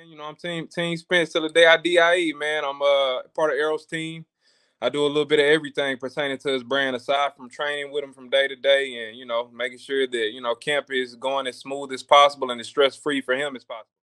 You know, I'm team Spence till the day I die, man. I'm part of Arrow's team. I do a little bit of everything pertaining to his brand, aside from training with him from day to day, and making sure that camp is going as smooth as possible and as stress free for him as possible.